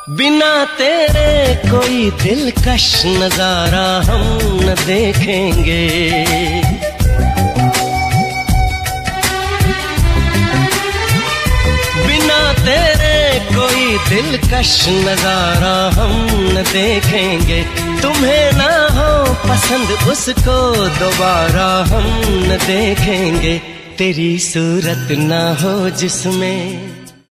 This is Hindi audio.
बिना तेरे कोई दिलकश नजारा हम न देखेंगे। बिना तेरे कोई दिलकश नजारा हम न देखेंगे। तुम्हें ना हो पसंद उसको दोबारा हम न देखेंगे। तेरी सूरत ना हो जिसमें